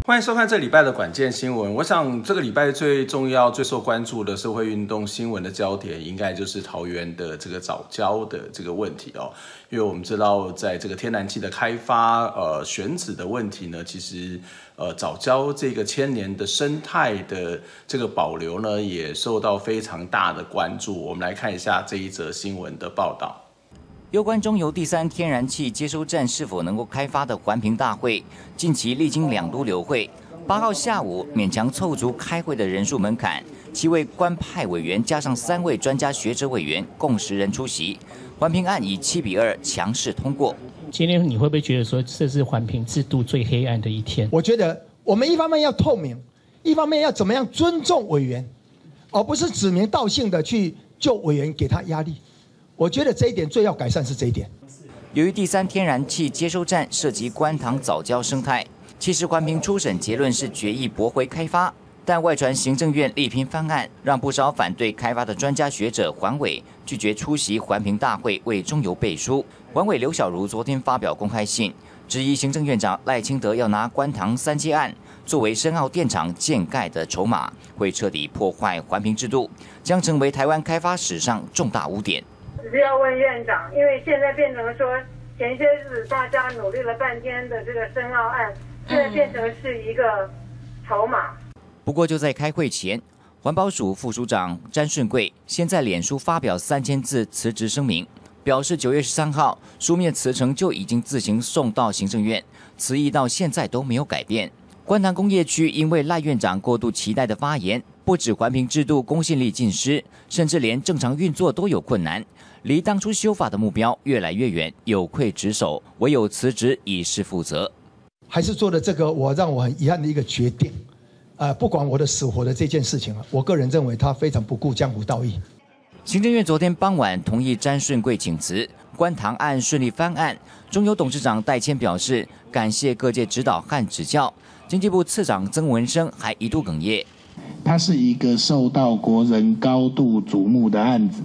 欢迎收看这礼拜的管键新闻。我想这个礼拜最重要、最受关注的社会运动新闻的焦点，应该就是桃园的这个藻礁的这个问题哦。因为我们知道，在这个天然气的开发、选址的问题呢，其实藻礁这个千年的生态的这个保留呢，也受到非常大的关注。我们来看一下这一则新闻的报道。 有关中油第3天然气接收站是否能够开发的环评大会，近期历经2都流会，8号下午勉强凑足开会的人数门槛，7位官派委员加上3位专家学者委员，共10人出席，环评案以7-2强势通过。 今天你会不会觉得说这是环评制度最黑暗的一天？ 我觉得我们一方面要透明，一方面要怎么样尊重委员，而不是指名道姓的去就委员给他压力。我觉得这一点最要改善是这一点。 由于第3天然气接收站涉及观塘藻礁生态，其实环评初审结论是决议驳回开发，但外传行政院力拼方案，让不少反对开发的专家学者环委拒绝出席环评大会，为中油背书。环委刘小如昨天发表公开信，质疑行政院长赖清德要拿观塘3接案作为深澳电厂建盖的筹码，会彻底破坏环评制度，将成为台湾开发史上重大污点。 只是要问院长，因为现在变成说前些日子大家努力了半天的这个深澳案，现在变成是一个筹码。 不过就在开会前，环保署副署长詹顺贵先在脸书发表3000字辞职声明，表示9月13号书面辞呈就已经自行送到行政院，辞意到现在都没有改变。观塘工业区因为赖院长过度期待的发言，不止环评制度公信力尽失，甚至连正常运作都有困难，离当初修法的目标越来越远，有愧职守，唯有辞职以示负责。 还是做了这个让我很遗憾的一个决定，不管我的死活的这件事情，我个人认为他非常不顾江湖道义。 行政院昨天傍晚同意詹顺贵请辞，观塘案顺利翻案。中油董事长戴谦表示感谢各界指导和指教，经济部次长曾文生还一度哽咽。 它是一个受到国人高度瞩目的案子，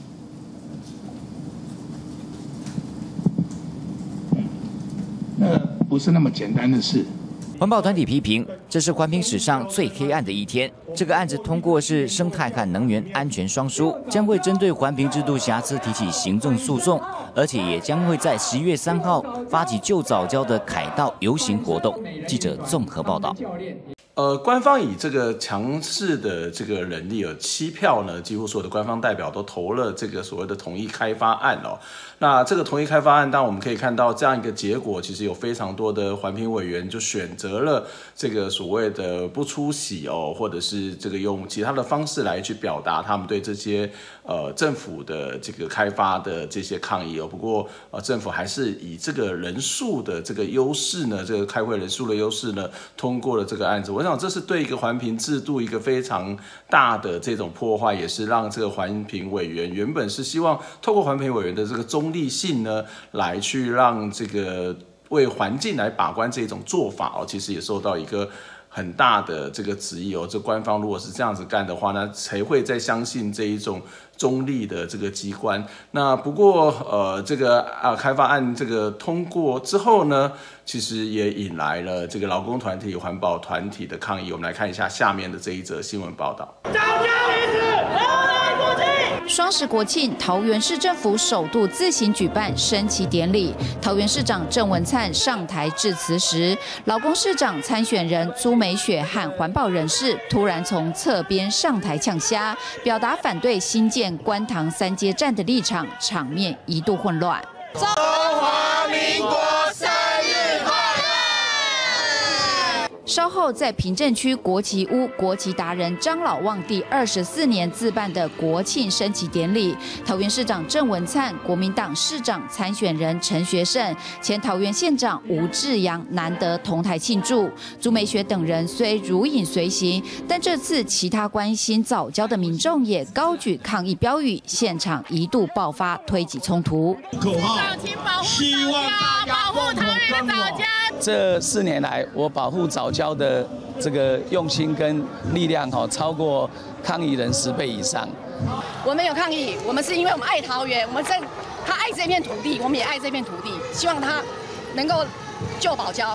那不是那么简单的事。 环保团体批评，这是环评史上最黑暗的一天。这个案子通过是生态和能源安全双输，将会针对环评制度瑕疵提起行政诉讼，而且也将会在11月3号发起救藻礁的凯道游行活动。记者综合报道。 官方以这个强势的这个人力有7票呢，几乎所有的官方代表都投了这个所谓的同意开发案哦。那这个同意开发案，当然我们可以看到这样一个结果，其实有非常多的环评委员就选择了这个所谓的不出席哦，或者是这个用其他的方式来去表达他们对这些政府的这个开发的这些抗议哦。不过政府还是以这个人数的这个优势呢，这个开会人数的优势呢，通过了这个案子。我想这是对一个环评制度一个非常大的这种破坏，也是让这个环评委员原本是希望透过环评委员的这个中立性呢，来去让这个为环境来把关这种做法哦，其实也受到一个很大的这个质疑哦。这官方如果是这样子干的话，那谁会再相信这一种中立的这个机关？那不过这个开发案这个通过之后呢，其实也引来了这个劳工团体、环保团体的抗议。我们来看一下下面的这一则新闻报道。 双十国庆，桃园市政府首度自行举办升旗典礼。桃园市长郑文灿上台致辞时，劳工市长参选人朱美雪和环保人士突然从侧边上台呛虾，表达反对新建观塘3接站的立场，场面一度混乱。中华民国生日快乐！稍后在平镇区国旗屋，国旗达人张老旺第24年自办的国庆升旗典礼，桃园市长郑文灿、国民党市长参选人陈学圣、前桃园县长吴志阳难得同台庆祝。朱美雪等人虽如影随形，但这次其他关心藻礁的民众也高举抗议标语，现场一度爆发推挤冲突。 口号：希望保护桃园的藻礁。 这4年来，我保护藻礁的这个用心跟力量超过抗议人10倍以上。 我们有抗议，我们是因为我们爱桃园，他爱这片土地，我们也爱这片土地，希望他能够救藻礁。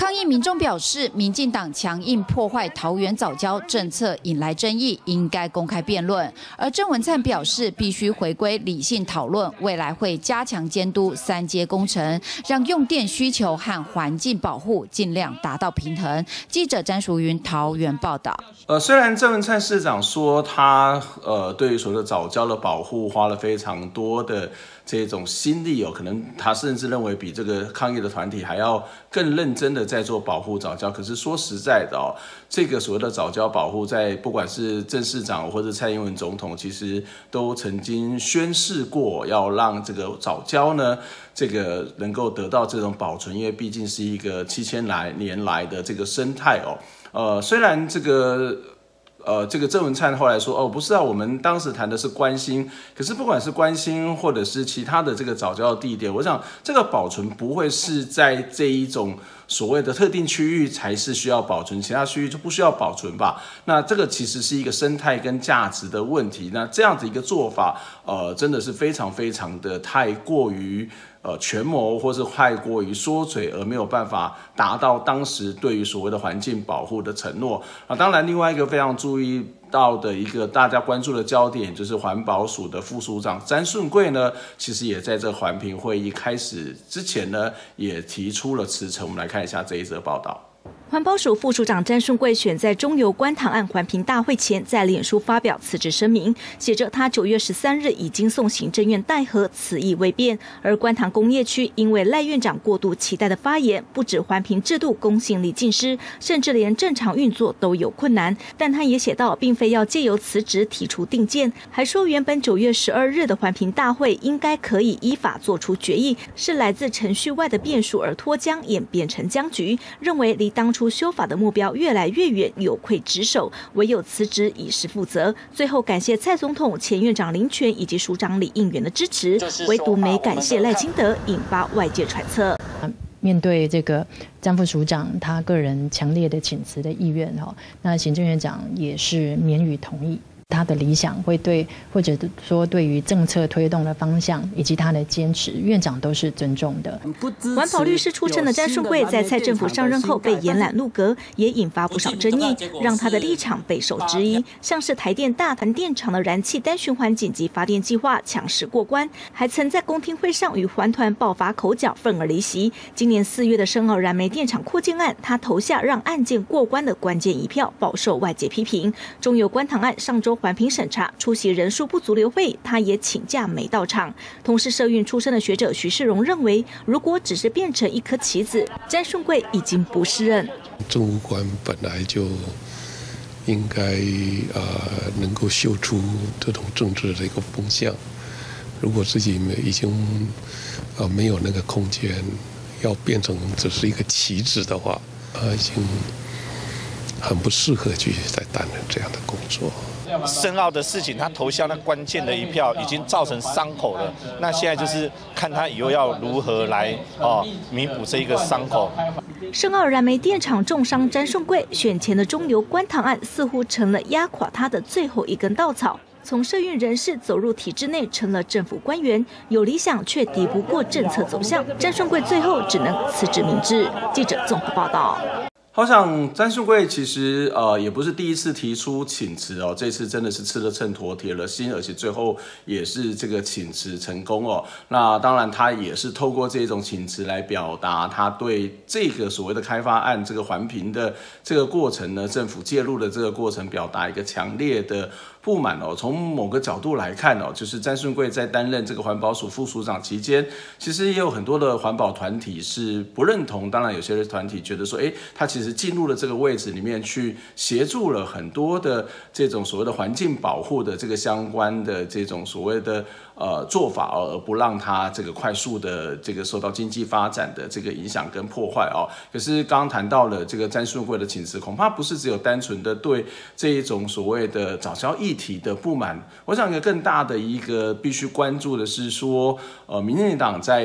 抗议民众表示，民进党强硬破坏桃园藻礁政策引来争议，应该公开辩论。而郑文灿表示，必须回归理性讨论，未来会加强监督3阶工程，让用电需求和环境保护尽量达到平衡。记者詹淑云桃园报道。 虽然郑文灿市长说他对于所谓的藻礁的保护花了非常多的这种心力可能他甚至认为比这个抗议的团体还要更认真的在做保护藻礁。可是说实在的这个所谓的藻礁保护，在不管是郑市长或者蔡英文总统，其实都曾经宣示过要让这个藻礁呢，这个能够得到这种保存，因为毕竟是一个7000年来的这个生态虽然这个郑文灿后来说不是我们当时谈的是关心，可是不管是关心或者是其他的这个藻礁的地点，我想这个保存不会是在这一种所谓的特定区域才是需要保存，其他区域就不需要保存吧。那这个其实是一个生态跟价值的问题，那这样子一个做法真的是非常非常的太过于权谋，或是太过于缩嘴，而没有办法达到当时对于所谓的环境保护的承诺当然另外一个非常注意到的一个大家关注的焦点，就是环保署的副署长詹顺贵呢，其实也在这环评会议开始之前呢，也提出了辞呈。我们来看一下这一则报道。 环保署副署长詹顺贵选在中油观塘案环评大会前，在脸书发表辞职声明，写着他9月13日已经送行政院代核，此意未变。而观塘工业区因为赖院长过度期待的发言，不止环评制度公信力尽失，甚至连正常运作都有困难。但他也写到，并非要借由辞职提出定见，还说原本9月12日的环评大会应该可以依法做出决议，是来自程序外的变数而脱缰，演变成僵局，认为离当初修法的目标越来越远，有愧职守，唯有辞职以示负责。最后感谢蔡总统、前院长林权以及署长李应元的支持，唯独没感谢赖清德，引发外界揣测。 面对这个詹副署长他个人强烈的请辞的意愿那行政院长也是免予同意。他的理想会对，或者说对于政策推动的方向以及他的坚持，院长都是尊重的。 环保律师出身的詹顺贵在蔡政府上任后被延揽入阁，也引发不少争议，让他的立场备受质疑。像是台电大潭电厂的燃气单循环紧急发电计划强势过关，还曾在公听会上与环团爆发口角，愤而离席。今年4月的深澳燃煤电厂扩建案，他投下让案件过关的关键一票，饱受外界批评。中油观塘案上周环评审查，出席人数不足留会，他也请假没到场。同是社运出身的学者徐世荣认为，如果只是变成一颗棋子，詹顺贵已经不适任。 政务官本来就应该能够嗅出这种政治的一个风向，如果自己已经没有那个空间，要变成只是一个棋子的话，已经很不适合去再担任这样的工作。 深澳的事情，他投下那关键的一票，已经造成伤口了。那现在就是看他以后要如何来弥补这一个伤口。 深澳燃煤电厂重伤詹顺贵，选前的中油观塘案似乎成了压垮他的最后一根稻草。从社运人士走入体制内，成了政府官员，有理想却敌不过政策走向。詹顺贵最后只能辞职明志。记者综合报道。 好想詹顺贵其实也不是第一次提出请辞这次真的是吃了秤砣铁了心，而且最后也是这个请辞成功那当然他也是透过这种请辞来表达他对这个所谓的开发案这个环评的这个过程呢，政府介入的这个过程表达一个强烈的不满从某个角度来看就是詹顺贵在担任这个环保署副署长期间，其实也有很多的环保团体是不认同，当然有些团体觉得说他其实进入了这个位置里面去协助了很多的这种所谓的环境保护的这个相关的这种所谓的做法而不让它这个快速的这个受到经济发展的这个影响跟破坏可是刚刚谈到了这个詹顺贵的请辞，恐怕不是只有单纯的对这一种所谓的藻礁议题的不满，我想一个更大的一个必须关注的是说民进党在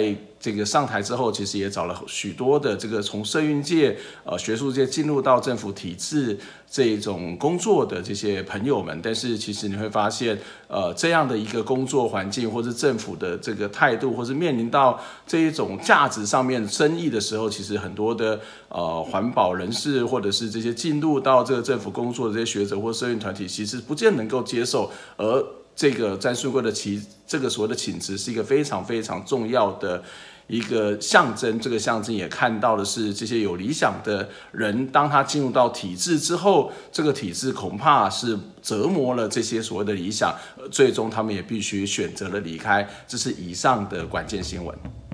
这个上台之后，其实也找了许多的这个从社运界、学术界进入到政府体制这种工作的这些朋友们，但是其实你会发现，这样的一个工作环境，或是政府的这个态度，或是面临到这一种价值上面争议的时候，其实很多的环保人士，或者是这些进入到这个政府工作的这些学者或社运团体，其实不见能够接受，而这个詹顺贵的这个所谓的请辞是一个非常非常重要的一个象征。这个象征也看到的是这些有理想的人，当他进入到体制之后，这个体制恐怕是折磨了这些所谓的理想，最终他们也必须选择了离开。这是以上的关键新闻。